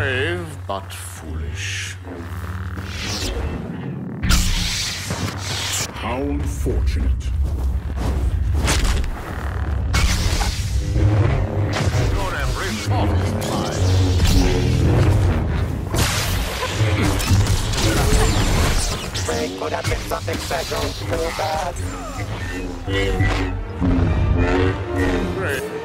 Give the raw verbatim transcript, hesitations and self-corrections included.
Brave but foolish. How unfortunate. Your every thought is mine. They could have been something special. Too bad. Brave.